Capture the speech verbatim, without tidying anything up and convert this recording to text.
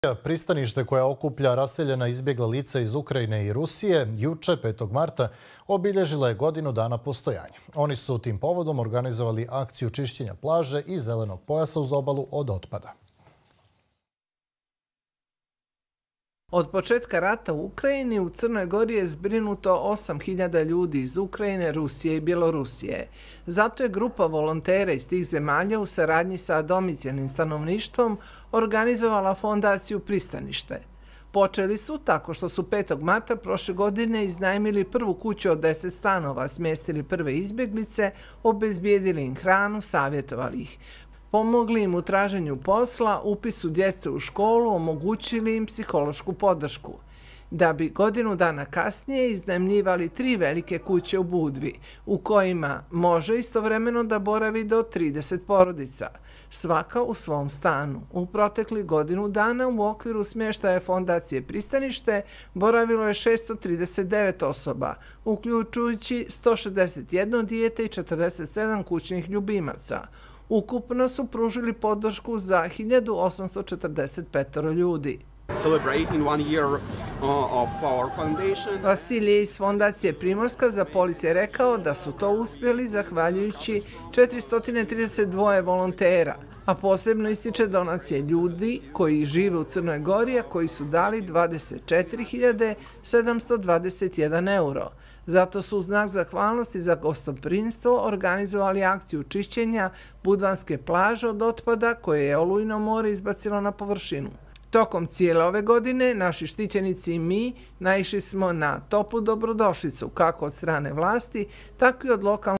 Pristanište koja okuplja raseljena izbjegla lica iz Ukrajine i Rusije juče, petog marta, obilježila je godinu dana postojanja. Oni su tim povodom organizovali akciju čišćenja plaže i zelenog pojasa uz obalu od otpada. Od početka rata u Ukrajini u Crnoj Gori je zbrinuto osam hiljada ljudi iz Ukrajine, Rusije i Bjelorusije. Zato je grupa volontera iz tih zemalja u saradnji sa domicijelnim stanovništvom organizovala fondaciju Pristanište. Počeli su tako što su petog marta prošle godine iznajmili prvu kuću od deset stanova, smjestili prve izbjeglice, obezbijedili im hranu, savjetovali ih. Pomogli im u traženju posla, upisu djece u školu, omogućili im psihološku podršku. Da bi godinu dana kasnije iznajmljivali tri velike kuće u Budvi, u kojima može istovremeno da boravi do trideset porodica, svaka u svom stanu. U protekli godinu dana u okviru smještaja Fondacije Pristanište boravilo je šesto trideset devet osoba, uključujući sto šezdeset jedno dijete i četrdeset sedam kućnih ljubimaca. Ukupno su pružili podršku za hiljadu osamsto četrdeset pet ljudi. Vasilije iz Fondacije Primorska za Polis je rekao da su to uspjeli zahvaljujući četiristo trideset dva volontera, a posebno ističe donacije ljudi koji žive u Crnoj Gori, a koji su dali dvadeset četiri hiljade sedamsto dvadeset jedan euro. Zato su u znak zahvalnosti za gostoprimstvo organizovali akciju čišćenja Budvanske plaže od otpada koje je olujno more izbacilo na površinu. Tokom cijele ove godine naši štićenici i mi naišli smo na toplu dobrodošlicu kako od strane vlasti, tako i od lokalnog